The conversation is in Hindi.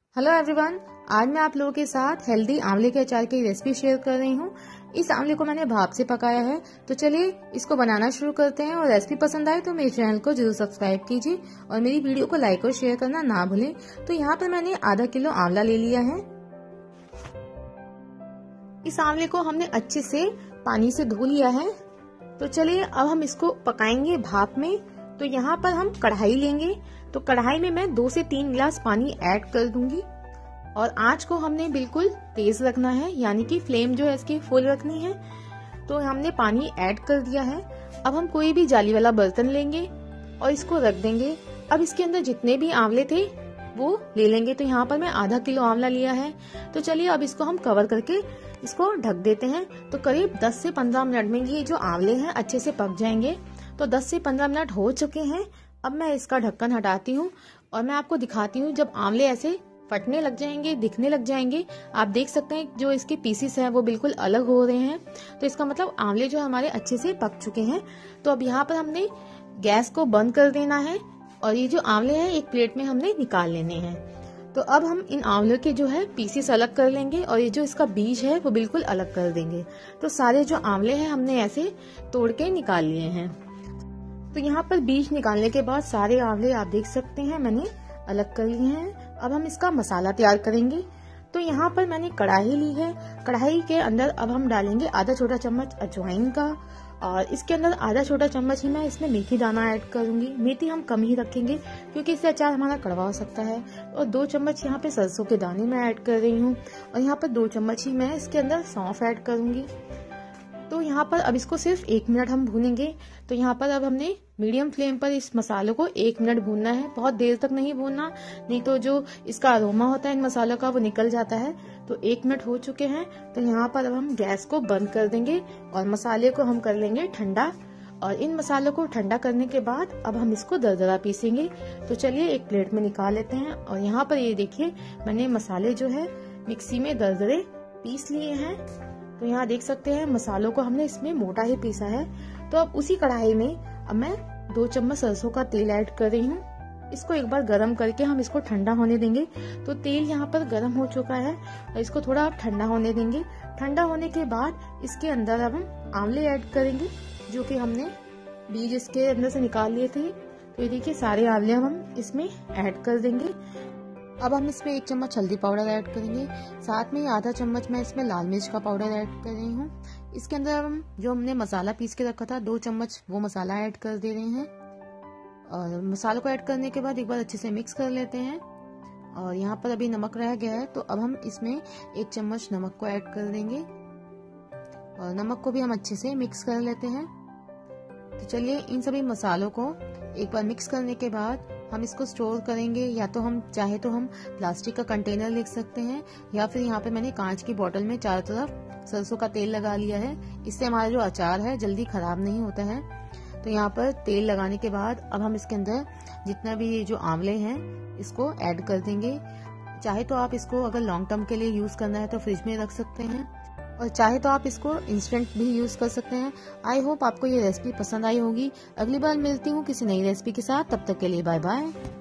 हेलो एवरीवन, आज मैं आप लोगों के साथ हेल्दी आंवले के अचार की रेसिपी शेयर कर रही हूँ। इस आंवले को मैंने भाप से पकाया है, तो चलिए इसको बनाना शुरू करते हैं। और रेसिपी पसंद आए तो मेरे चैनल को जरूर सब्सक्राइब कीजिए और मेरी वीडियो को लाइक और शेयर करना ना भूलें। तो यहाँ पर मैंने आधा किलो आंवला ले लिया है। इस आंवले को हमने अच्छे से पानी से धो लिया है। तो चलिए अब हम इसको पकाएंगे भाप में। तो यहाँ पर हम कढ़ाई लेंगे। तो कढ़ाई में मैं 2 से 3 गिलास पानी ऐड कर दूंगी और आंच को हमने बिल्कुल तेज रखना है, यानी कि फ्लेम जो है इसकी फुल रखनी है। तो हमने पानी ऐड कर दिया है। अब हम कोई भी जाली वाला बर्तन लेंगे और इसको रख देंगे। अब इसके अंदर जितने भी आंवले थे वो ले लेंगे। तो यहाँ पर मैं आधा किलो आंवला लिया है। तो चलिए अब इसको हम कवर करके इसको ढक देते हैं। तो करीब 10 से 15 मिनट में ये जो आंवले हैं अच्छे से पक जाएंगे। तो 10 से 15 मिनट हो चुके हैं। अब मैं इसका ढक्कन हटाती हूँ और मैं आपको दिखाती हूँ जब आंवले ऐसे फटने लग जाएंगे, दिखने लग जाएंगे, आप देख सकते हैं जो इसके पीसेस हैं वो बिल्कुल अलग हो रहे हैं। तो इसका मतलब आंवले जो हमारे अच्छे से पक चुके हैं। तो अब यहाँ पर हमने गैस को बंद कर देना है और ये जो आंवले हैं एक प्लेट में हमने निकाल लेने हैं। तो अब हम इन आंवलों के जो है पीसेस अलग कर लेंगे और ये जो इसका बीज है वो बिल्कुल अलग कर देंगे। तो सारे जो आंवले हैं हमने ऐसे तोड़ के निकाल लिए हैं। तो यहाँ पर बीज निकालने के बाद सारे आंवले आप देख सकते हैं मैंने अलग कर लिए हैं। अब हम इसका मसाला तैयार करेंगे। तो यहाँ पर मैंने कढ़ाई ली है। कढ़ाई के अंदर अब हम डालेंगे आधा छोटा चम्मच अजवाइन का और इसके अंदर आधा छोटा चम्मच ही मैं इसमें मेथी दाना ऐड करूंगी। मेथी हम कम ही रखेंगे क्योंकि इससे अचार हमारा कड़वा हो सकता है। और 2 चम्मच यहाँ पे सरसों के दाने मैं ऐड कर रही हूँ और यहाँ पर 2 चम्मच ही मैं इसके अंदर सौंफ ऐड करूंगी। तो यहाँ पर अब इसको सिर्फ 1 मिनट हम भूनेंगे। तो यहाँ पर अब हमने मीडियम फ्लेम पर इस मसालों को 1 मिनट भूनना है। बहुत देर तक नहीं भूनना, नहीं तो जो इसका अरोमा होता है इन मसालों का वो निकल जाता है। तो 1 मिनट हो चुके हैं। तो यहाँ पर अब हम गैस को बंद कर देंगे और मसाले को हम कर लेंगे ठंडा। और इन मसालों को ठंडा करने के बाद अब हम इसको दरदरा पीसेंगे। तो चलिए एक प्लेट में निकाल लेते हैं। और यहाँ पर ये देखिए मैंने मसाले जो है मिक्सी में दरदरे पीस लिए हैं। तो यहाँ देख सकते हैं मसालों को हमने इसमें मोटा ही पीसा है। तो अब उसी कढ़ाई में अब मैं 2 चम्मच सरसों का तेल ऐड कर रही हूँ। इसको एक बार गरम करके हम इसको ठंडा होने देंगे। तो तेल यहाँ पर गरम हो चुका है और इसको थोड़ा अब ठंडा होने देंगे। ठंडा होने के बाद इसके अंदर अब हम आंवले ऐड करेंगे जो कि हमने बीज इसके अंदर से निकाल लिए थे। तो ये देखिए सारे आंवले हम इसमें ऐड कर देंगे। अब हम इसमें 1 चम्मच हल्दी पाउडर ऐड करेंगे। साथ में आधा चम्मच मैं इसमें लाल मिर्च का पाउडर ऐड कर रही हूँ। इसके अंदर हम जो हमने मसाला पीस के रखा था 2 चम्मच वो मसाला ऐड कर दे रहे हैं। और मसालों को ऐड करने के बाद एक बार अच्छे से मिक्स कर लेते हैं। और यहाँ पर अभी नमक रह गया है तो अब हम इसमें 1 चम्मच नमक को ऐड कर देंगे और नमक को भी हम अच्छे से मिक्स कर लेते हैं। तो चलिए इन सभी मसालों को एक बार मिक्स करने के बाद हम इसको स्टोर करेंगे। या तो हम चाहे तो हम प्लास्टिक का कंटेनर ले सकते हैं या फिर यहाँ पे मैंने कांच की बोतल में चारों तरफ सरसों का तेल लगा लिया है। इससे हमारा जो अचार है जल्दी खराब नहीं होता है। तो यहाँ पर तेल लगाने के बाद अब हम इसके अंदर जितना भी जो आंवले हैं इसको ऐड कर देंगे। चाहे तो आप इसको अगर लॉन्ग टर्म के लिए यूज करना है तो फ्रिज में रख सकते हैं और चाहे तो आप इसको इंस्टेंट भी यूज कर सकते हैं। आई होप आपको ये रेसिपी पसंद आई होगी। अगली बार मिलती हूँ किसी नई रेसिपी के साथ, तब तक के लिए बाय बाय।